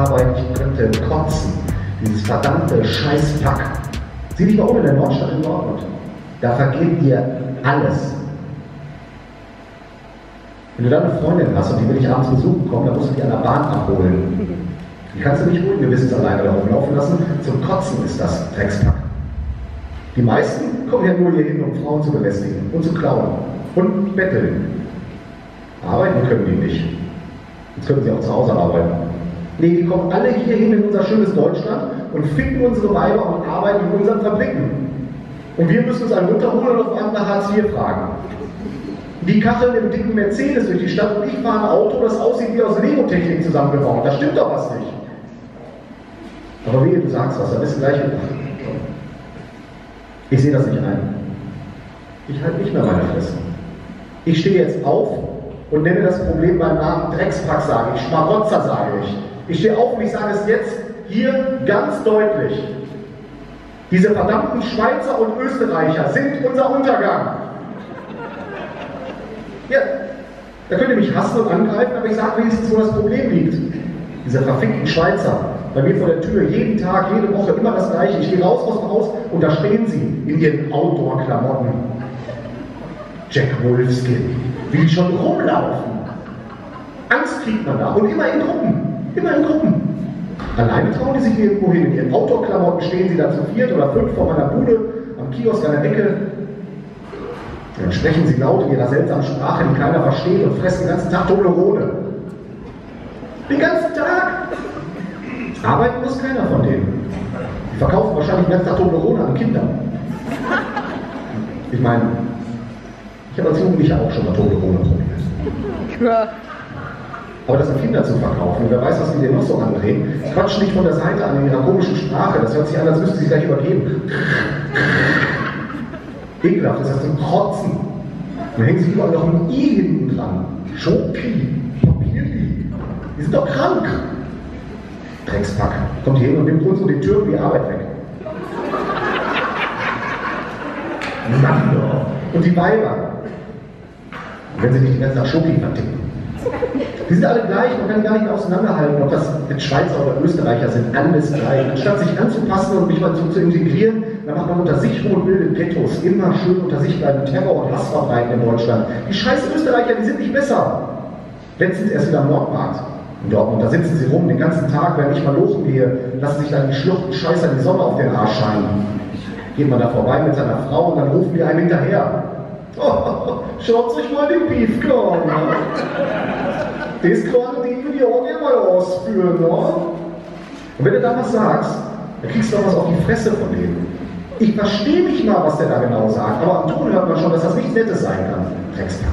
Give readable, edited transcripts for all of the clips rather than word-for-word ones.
Arbeit, ich könnte kotzen. Dieses verdammte Scheißpack. Sieh dich mal um in der Nordstadt in Dortmund. Da vergeht dir alles. Wenn du da eine Freundin hast und die will dich abends besuchen kommen, dann musst du die an der Bahn abholen. Die kannst du nicht ruhigen Gewissens alleine da rumlaufen lassen. Zum Kotzen ist das Dreckspack. Die meisten kommen ja nur hier hin, um Frauen zu belästigen und zu klauen und betteln. Arbeiten können die nicht. Jetzt können sie auch zu Hause arbeiten. Nee, die kommen alle hier hin in unser schönes Deutschland und ficken unsere Weiber und arbeiten in unseren Fabriken. Und wir müssen uns einen runterholen und auf einmal nach Hartz IV fragen. Die kacheln im dicken Mercedes durch die Stadt und ich fahre ein Auto, das aussieht wie aus Lego-Technik zusammengebaut. Da stimmt doch was nicht. Aber wehe, du sagst was, dann bist du gleich mit. Ich sehe das nicht ein. Ich halte nicht mehr meine Fresse. Ich stehe jetzt auf und nenne das Problem beim Namen Dreckspack, sage ich, Schmarotzer, sage ich. Ich stehe auf und ich sage es jetzt hier ganz deutlich. Diese verdammten Schweizer und Österreicher sind unser Untergang. Ja, da könnt ihr mich hassen und angreifen, aber ich sage wenigstens, wo das Problem liegt. Diese verfickten Schweizer, bei mir vor der Tür, jeden Tag, jede Woche, immer das Gleiche. Ich gehe raus aus dem Haus und da stehen sie in ihren Outdoor-Klamotten. Jack Wolfskin, wie die schon rumlaufen. Angst kriegt man da und immer in Gruppen, immer in Gruppen. Alleine trauen die sich irgendwo hin. In ihren Outdoor-Klamotten stehen sie da zu 4 oder 5 vor meiner Bude, am Kiosk an der Ecke. Dann sprechen sie laut in ihrer seltsamen Sprache, die keiner versteht, und fressen den ganzen Tag Toblerone. Den ganzen Tag! Arbeiten muss keiner von denen. Die verkaufen wahrscheinlich den ganzen Tag Toblerone an Kinder. Ich meine, ich habe als Jugendlicher auch schon mal Toblerone probiert. Aber das an Kinder zu verkaufen, wer weiß, was die denn noch so andrehen, quatschen nicht von der Seite an in ihrer komischen Sprache, das hört sich an, als müsste sie gleich übergeben. Ekelhaft, das ist zum Kotzen. Dann hängen sie überall noch ein I hinten dran. Schoki, Papierli. Die sind doch krank. Dreckspack. Kommt hier hin und nimmt uns und den Türken die Arbeit weg. Mann doch. Und die Weiber. Und wenn sie nicht die ganze Tag Schoki verticken. Die sind alle gleich, man kann gar nicht mehr auseinanderhalten, ob das jetzt Schweizer oder Österreicher sind, alles gleich. Anstatt sich anzupassen und mich mal zu integrieren, dann macht man unter sich rum und bildet Ghettos. Immer schön unter sich bleiben, Terror und Hass verbreiten in Deutschland. Die scheiß Österreicher, die sind nicht besser. Letztens erst wieder am Nordmarkt in Dortmund, da sitzen sie rum den ganzen Tag, während ich mal lochen gehe, lassen sich dann die Schluchten Scheißer die Sonne auf den Arsch scheinen. Geht man da vorbei mit seiner Frau und dann rufen die einen hinterher. Oh, schaut euch mal den Beefkorn an. Das kann die für die Augen mal ausführen, ne? Und wenn du da was sagst, dann kriegst du auch was auf die Fresse von denen. Ich verstehe nicht mal, was der da genau sagt, aber am Ton hört man schon, dass das nichts Nettes sein kann. Dreckspack.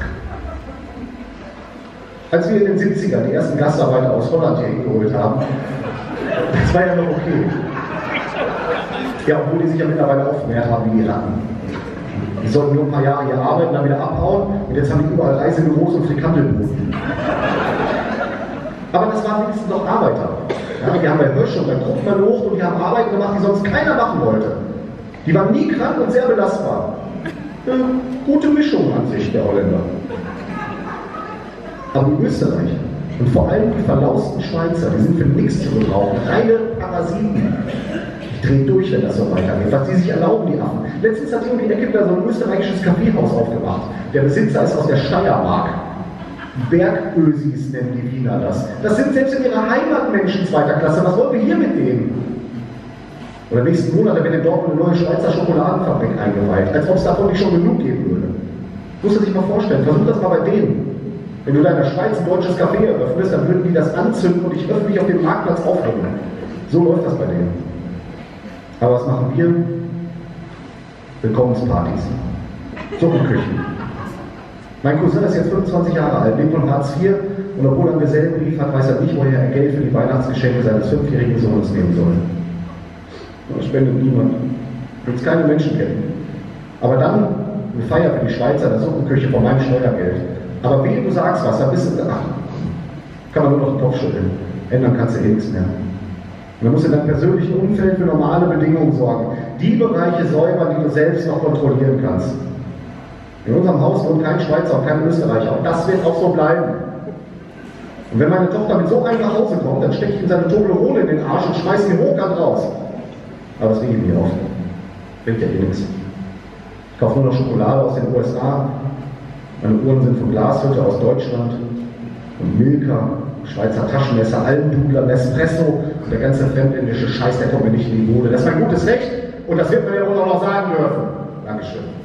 Als wir in den 70ern die ersten Gastarbeiter aus Holland hier hingeholt haben, das war ja noch okay. Ja, obwohl die sich ja mittlerweile aufgemehrt haben wie die Ratten. Die sollten nur ein paar Jahre hier arbeiten, dann wieder abhauen und jetzt haben die überall Reisebüros und Frikandelbuden. Aber das waren wenigstens noch Arbeiter. Ja, die haben bei Hirsch und bei Kruppmann hoch und die haben Arbeiten gemacht, die sonst keiner machen wollte. Die waren nie krank und sehr belastbar. Eine gute Mischung an sich, der Holländer. Aber die Österreicher und vor allem die verlausten Schweizer, die sind für nichts zu gebrauchen. Reine Parasiten. Die drehen durch, wenn das so weitergeht. Was die sich erlauben, die Affen. Letztens hat hier um die Ecke wieder so ein österreichisches Kaffeehaus aufgemacht. Der Besitzer ist aus der Steiermark. Bergösis nennen die Wiener das. Das sind selbst in ihrer Heimat Menschen zweiter Klasse. Was wollen wir hier mit denen? Oder nächsten Monat wird in Dortmund eine neue Schweizer Schokoladenfabrik eingeweiht. Als ob es davon nicht schon genug geben würde. Musst du dich mal vorstellen, versuch das mal bei denen. Wenn du da in der Schweiz ein deutsches Café eröffnest, dann würden die das anzünden und dich öffentlich auf dem Marktplatz aufhängen. So läuft das bei denen. Aber was machen wir? Willkommenspartys. Suppenküchen. Mein Cousin ist jetzt 25 Jahre alt, lebt von Hartz IV und obwohl er einen Gesellenbrief hat, weiß er nicht, woher er Geld für die Weihnachtsgeschenke seines 5-jährigen Sohnes nehmen soll. Das spendet niemand. Gibt es keine Menschenketten. Aber dann eine Feier für die Schweizer, der Suppenküche von meinem Steuergeld. Aber wie du sagst was, dann bist du, kann man nur noch den Kopf schütteln. Ändern kannst du eh nichts mehr. Und dann musst du in deinem persönlichen Umfeld für normale Bedingungen sorgen. Die Bereiche säubern, die du selbst noch kontrollieren kannst. In unserem Haus wohnt kein Schweizer und kein Österreicher. Und das wird auch so bleiben. Und wenn meine Tochter mit so einem nach Hause kommt, dann stecke ich ihm seine Toblerone in den Arsch und schmeiße ihn hochkant raus. Aber das rege ich mir auf. Bringt ja eh nichts. Ich kaufe nur noch Schokolade aus den USA. Meine Uhren sind von Glashütte aus Deutschland. Und Milka, Schweizer Taschenmesser, Almdudler, Nespresso und der ganze fremdländische Scheiß, der kommt mir nicht in die Bude. Das ist mein gutes Recht und das wird man ja wohl auch noch sagen dürfen. Dankeschön.